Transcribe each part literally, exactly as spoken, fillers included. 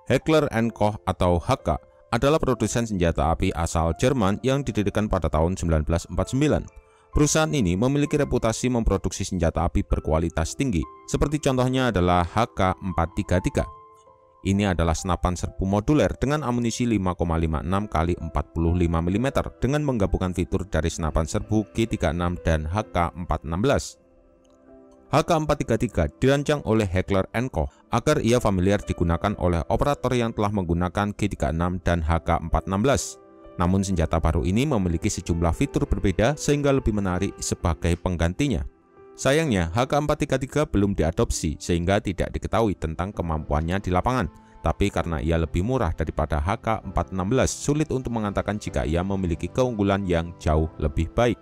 Heckler and Koch atau H K adalah produsen senjata api asal Jerman yang didirikan pada tahun seribu sembilan ratus empat puluh sembilan. Perusahaan ini memiliki reputasi memproduksi senjata api berkualitas tinggi, seperti contohnya adalah H K empat tiga tiga. Ini adalah senapan serbu moduler dengan amunisi lima koma lima enam kali empat puluh lima milimeter dengan menggabungkan fitur dari senapan serbu G tiga puluh enam dan H K empat enam belas. H K empat tiga tiga dirancang oleh Heckler and Koch agar ia familiar digunakan oleh operator yang telah menggunakan G tiga puluh enam dan H K empat enam belas. Namun senjata baru ini memiliki sejumlah fitur berbeda sehingga lebih menarik sebagai penggantinya. Sayangnya H K empat tiga tiga belum diadopsi sehingga tidak diketahui tentang kemampuannya di lapangan. Tapi karena ia lebih murah daripada H K empat enam belas, sulit untuk mengatakan jika ia memiliki keunggulan yang jauh lebih baik.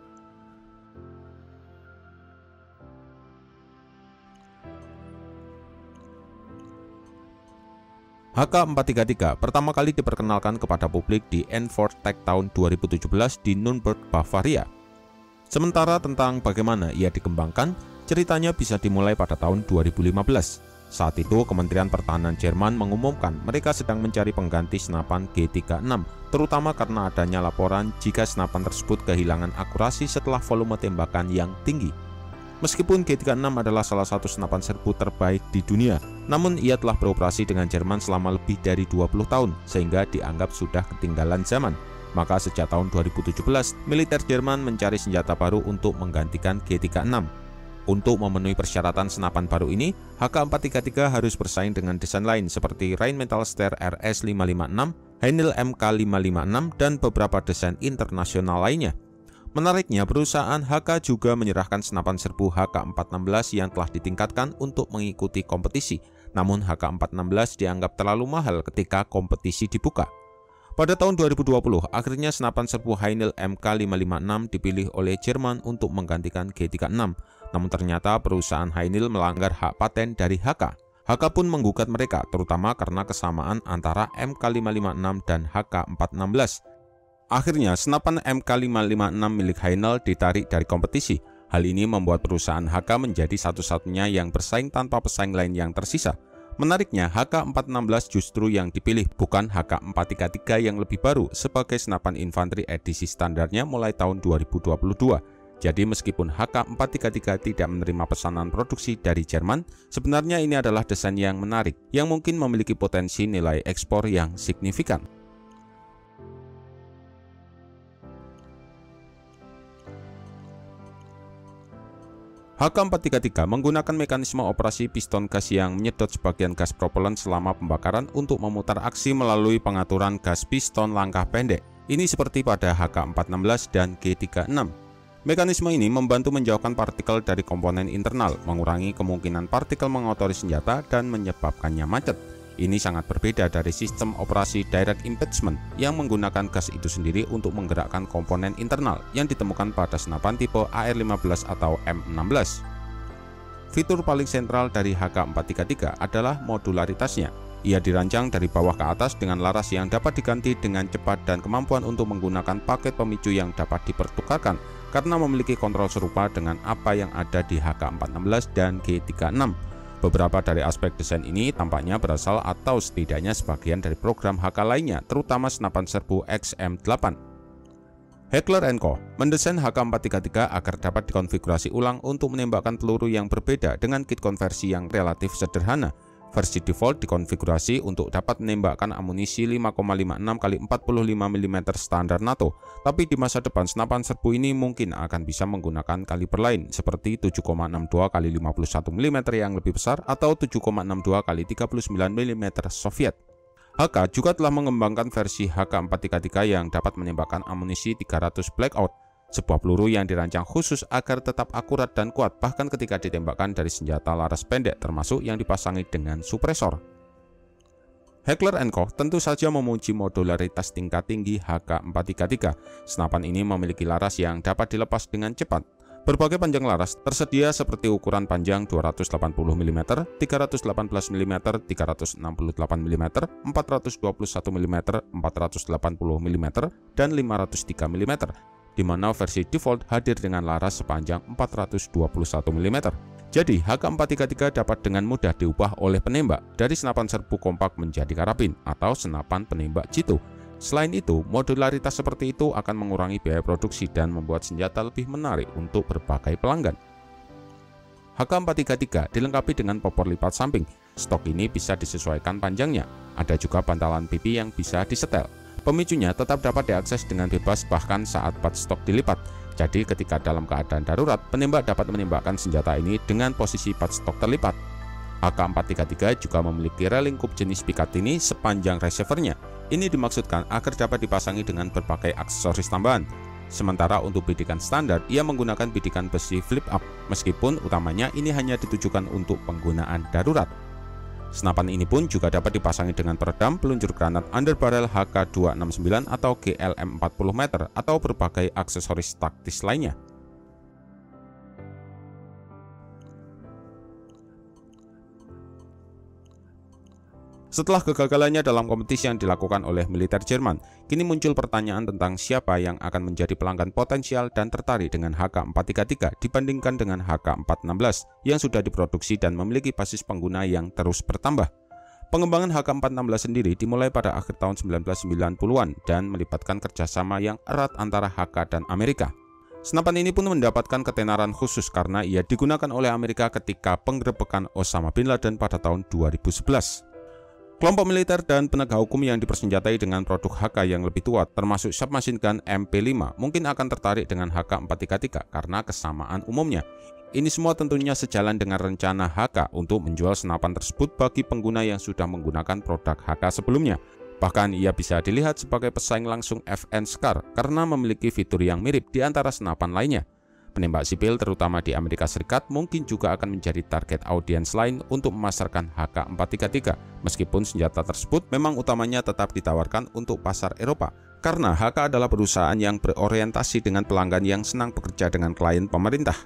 H K empat tiga tiga pertama kali diperkenalkan kepada publik di Enfortec tahun dua ribu tujuh belas di Nürnberg, Bavaria. Sementara tentang bagaimana ia dikembangkan, ceritanya bisa dimulai pada tahun dua ribu lima belas. Saat itu, Kementerian Pertahanan Jerman mengumumkan mereka sedang mencari pengganti senapan G tiga puluh enam, terutama karena adanya laporan jika senapan tersebut kehilangan akurasi setelah volume tembakan yang tinggi. Meskipun G tiga puluh enam adalah salah satu senapan serbu terbaik di dunia, namun ia telah beroperasi dengan Jerman selama lebih dari dua puluh tahun, sehingga dianggap sudah ketinggalan zaman. Maka sejak tahun dua ribu tujuh belas, militer Jerman mencari senjata baru untuk menggantikan G tiga puluh enam. Untuk memenuhi persyaratan senapan baru ini, H K empat tiga tiga harus bersaing dengan desain lain seperti Rheinmetall Steyr R S lima lima enam, Heinkel M K lima lima enam, dan beberapa desain internasional lainnya. Menariknya, perusahaan H K juga menyerahkan senapan serbu H K empat enam belas yang telah ditingkatkan untuk mengikuti kompetisi. Namun H K empat enam belas dianggap terlalu mahal ketika kompetisi dibuka. Pada tahun dua ribu dua puluh, akhirnya senapan serbu Heinkel M K lima lima enam dipilih oleh Jerman untuk menggantikan G tiga puluh enam. Namun ternyata perusahaan Heinkel melanggar hak paten dari H K. H K pun menggugat mereka, terutama karena kesamaan antara M K lima lima enam dan H K empat enam belas. Akhirnya, senapan M K lima lima enam milik Heinkel ditarik dari kompetisi. Hal ini membuat perusahaan H K menjadi satu-satunya yang bersaing tanpa pesaing lain yang tersisa. Menariknya, H K empat enam belas justru yang dipilih, bukan H K empat tiga tiga yang lebih baru sebagai senapan infanteri edisi standarnya mulai tahun dua ribu dua puluh dua. Jadi meskipun H K empat tiga tiga tidak menerima pesanan produksi dari Jerman, sebenarnya ini adalah desain yang menarik, yang mungkin memiliki potensi nilai ekspor yang signifikan. H K empat tiga tiga menggunakan mekanisme operasi piston gas yang menyedot sebagian gas propelan selama pembakaran untuk memutar aksi melalui pengaturan gas piston langkah pendek. Ini seperti pada H K empat enam belas dan G tiga puluh enam. Mekanisme ini membantu menjauhkan partikel dari komponen internal, mengurangi kemungkinan partikel mengotori senjata dan menyebabkannya macet. Ini sangat berbeda dari sistem operasi direct impingement yang menggunakan gas itu sendiri untuk menggerakkan komponen internal yang ditemukan pada senapan tipe A R lima belas atau M enam belas. Fitur paling sentral dari H K empat tiga tiga adalah modularitasnya. Ia dirancang dari bawah ke atas dengan laras yang dapat diganti dengan cepat dan kemampuan untuk menggunakan paket pemicu yang dapat dipertukarkan karena memiliki kontrol serupa dengan apa yang ada di H K empat enam belas dan G tiga puluh enam. Beberapa dari aspek desain ini tampaknya berasal atau setidaknya sebagian dari program H K lainnya, terutama senapan serbu X M delapan. Heckler and Koch mendesain H K empat tiga tiga agar dapat dikonfigurasi ulang untuk menembakkan peluru yang berbeda dengan kit konversi yang relatif sederhana. Versi default dikonfigurasi untuk dapat menembakkan amunisi lima koma lima enam kali empat puluh lima milimeter standar NATO, tapi di masa depan senapan serbu ini mungkin akan bisa menggunakan kaliber lain seperti tujuh koma enam dua kali lima puluh satu milimeter yang lebih besar atau tujuh koma enam dua kali tiga puluh sembilan milimeter Soviet. H K juga telah mengembangkan versi H K empat tiga tiga yang dapat menembakkan amunisi tiga ratus Blackout, sebuah peluru yang dirancang khusus agar tetap akurat dan kuat bahkan ketika ditembakkan dari senjata laras pendek termasuk yang dipasangi dengan supresor. Heckler and Koch tentu saja memuji modularitas tingkat tinggi H K empat tiga tiga. Senapan ini memiliki laras yang dapat dilepas dengan cepat. Berbagai panjang laras tersedia seperti ukuran panjang dua ratus delapan puluh milimeter, tiga ratus delapan belas milimeter, tiga ratus enam puluh delapan milimeter, empat ratus dua puluh satu milimeter, empat ratus delapan puluh milimeter, dan lima ratus tiga milimeter. Di mana versi default hadir dengan laras sepanjang empat ratus dua puluh satu milimeter. Jadi H K empat tiga tiga dapat dengan mudah diubah oleh penembak dari senapan serbu kompak menjadi karabin atau senapan penembak jitu. Selain itu, modularitas seperti itu akan mengurangi biaya produksi dan membuat senjata lebih menarik untuk berbagai pelanggan. H K empat tiga tiga dilengkapi dengan popor lipat samping. Stok ini bisa disesuaikan panjangnya. Ada juga bantalan pipi yang bisa disetel. Pemicunya tetap dapat diakses dengan bebas bahkan saat bat stok dilipat. Jadi ketika dalam keadaan darurat, penembak dapat menembakkan senjata ini dengan posisi bat stok terlipat. H K empat tiga tiga juga memiliki rel lingkup jenis Picatinny sepanjang receivernya. Ini dimaksudkan agar dapat dipasangi dengan berbagai aksesoris tambahan. Sementara untuk bidikan standar, ia menggunakan bidikan besi flip up, meskipun utamanya ini hanya ditujukan untuk penggunaan darurat. Senapan ini pun juga dapat dipasangi dengan peredam peluncur granat underbarrel H K dua enam sembilan atau G L M empat puluh meter atau berbagai aksesoris taktis lainnya. Setelah kegagalannya dalam kompetisi yang dilakukan oleh militer Jerman, kini muncul pertanyaan tentang siapa yang akan menjadi pelanggan potensial dan tertarik dengan H K empat tiga tiga dibandingkan dengan H K empat enam belas yang sudah diproduksi dan memiliki basis pengguna yang terus bertambah. Pengembangan H K empat enam belas sendiri dimulai pada akhir tahun seribu sembilan ratus sembilan puluhan dan melibatkan kerjasama yang erat antara H K dan Amerika. Senapan ini pun mendapatkan ketenaran khusus karena ia digunakan oleh Amerika ketika penggerebekan Osama bin Laden pada tahun dua ribu sebelas. Kelompok militer dan penegak hukum yang dipersenjatai dengan produk H K yang lebih tua, termasuk submachine gun M P lima, mungkin akan tertarik dengan H K empat tiga tiga karena kesamaan umumnya. Ini semua tentunya sejalan dengan rencana H K untuk menjual senapan tersebut bagi pengguna yang sudah menggunakan produk H K sebelumnya. Bahkan ia bisa dilihat sebagai pesaing langsung F N SCAR karena memiliki fitur yang mirip di antara senapan lainnya. Penembak sipil terutama di Amerika Serikat mungkin juga akan menjadi target audiens lain untuk memasarkan H K empat tiga tiga, meskipun senjata tersebut memang utamanya tetap ditawarkan untuk pasar Eropa, karena H K adalah perusahaan yang berorientasi dengan pelanggan yang senang bekerja dengan klien pemerintah.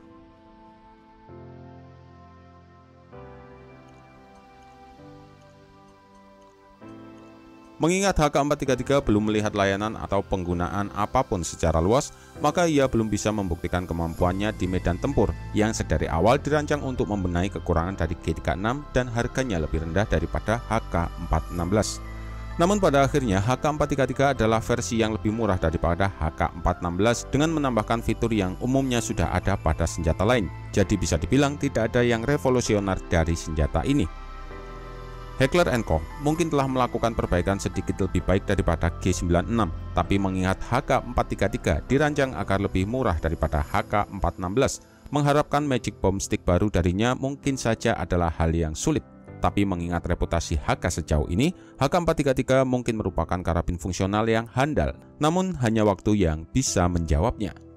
Mengingat H K empat tiga tiga belum melihat layanan atau penggunaan apapun secara luas, maka ia belum bisa membuktikan kemampuannya di medan tempur yang sedari awal dirancang untuk membenahi kekurangan dari G tiga enam dan harganya lebih rendah daripada H K empat enam belas. Namun pada akhirnya H K empat tiga tiga adalah versi yang lebih murah daripada H K empat enam belas dengan menambahkan fitur yang umumnya sudah ada pada senjata lain. Jadi bisa dibilang tidak ada yang revolusioner dari senjata ini. Heckler and Co mungkin telah melakukan perbaikan sedikit lebih baik daripada G sembilan enam, tapi mengingat H K empat tiga tiga dirancang agar lebih murah daripada H K empat enam belas, mengharapkan Magic Bomb Stick baru darinya mungkin saja adalah hal yang sulit. Tapi mengingat reputasi H K sejauh ini, H K empat tiga tiga mungkin merupakan karabin fungsional yang handal, namun hanya waktu yang bisa menjawabnya.